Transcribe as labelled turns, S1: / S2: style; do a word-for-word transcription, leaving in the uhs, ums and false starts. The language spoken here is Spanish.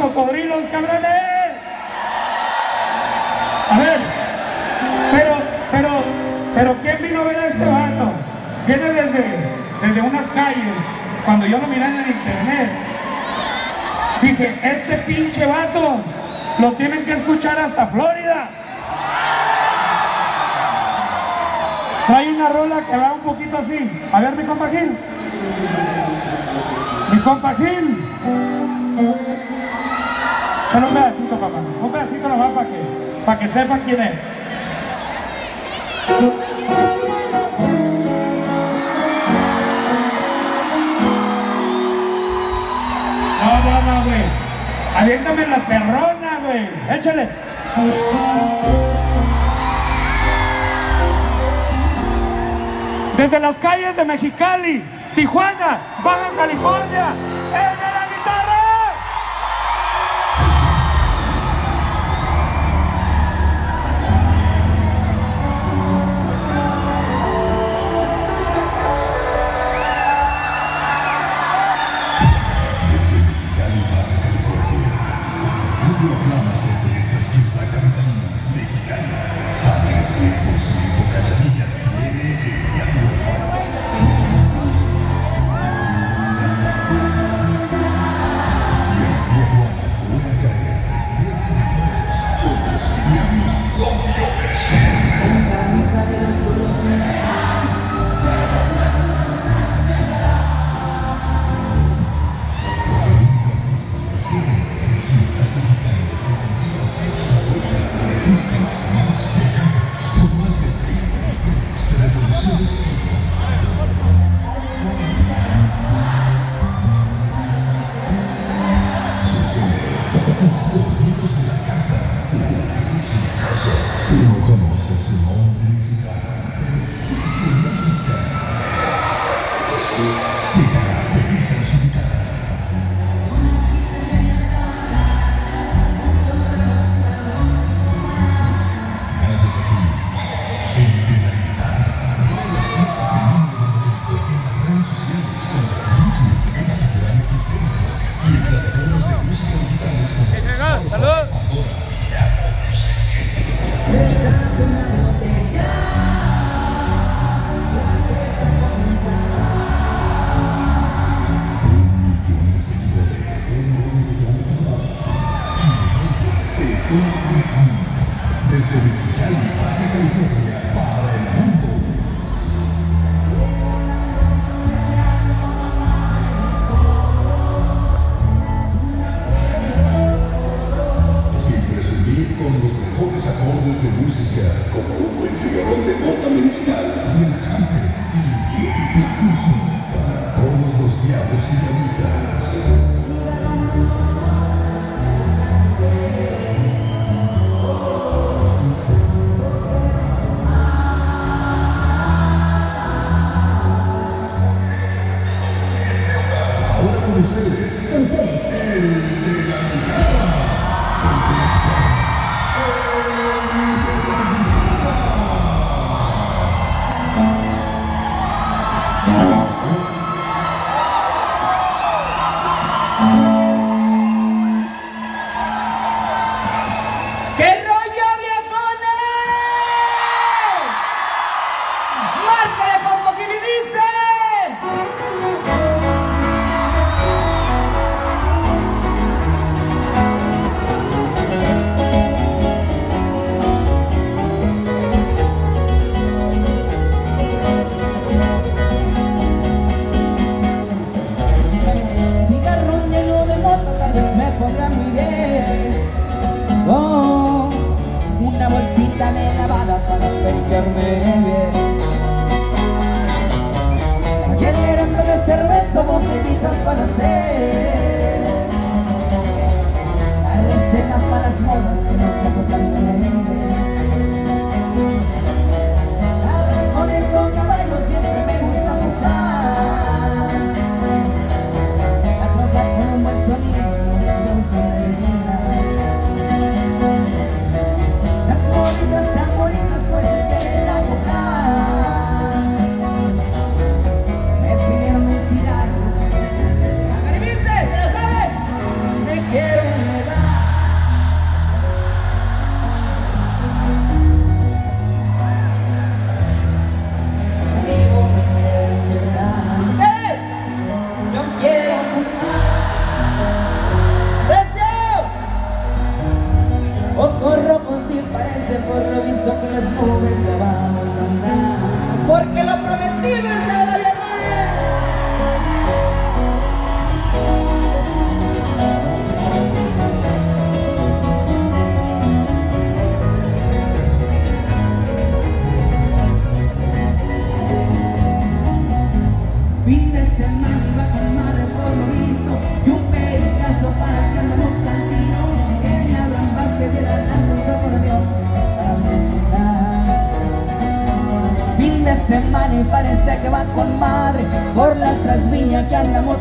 S1: cocodrilos, cabrones. A ver, pero, pero, pero ¿quién vino a ver a este vato? Viene desde, desde unas calles, cuando yo lo miré en el internet. Dije, este pinche vato lo tienen que escuchar hasta Florida. Trae una rola que va un poquito así. A ver, mi compa Gil. Mi compa Gil. Solo un pedacito, papá. Un pedacito nomás para que, para que sepan quién es. No, no, no, güey. Aviéntame la perrona, güey. Échale. Desde las calles de Mexicali, Tijuana, Baja California, ¡el de la guitarra!
S2: Desde Mexicali, Baja California, para el mundo. Sin presumir con los mejores acordes de música, como un buen jugador de nota musical, relajante y percuso para todos los diablos y diablitas. Ustedes, ustedes, el de la guitarra.
S3: ¡Qué rollo, viejones! ¡Márcale como que le dice! Oh, una bolsita de lavada para peinarme bien. Ayer era en vez de cerveza, botellitas para hacer las recetas para las modas que no se tocan bien. Con eso caballos siempre me gusta posar, a tocar con un buen sonido, no se adivina. Tan bonitas pues se quieren enamorar. Me pidieron un cigarro que se con madre por la trasviña que andamos